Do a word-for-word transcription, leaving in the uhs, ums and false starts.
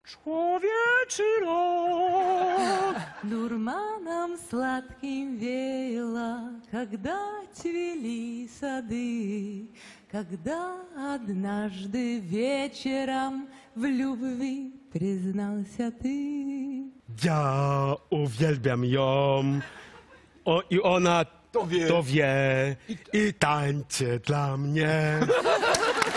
Człowieczy rok. Дурманом сладким веяло, когда цвели сады, когда однажды вечером w любви признался ty. Ja uwielbiam ją. O, i ona To wie. to wie i tańczy dla mnie.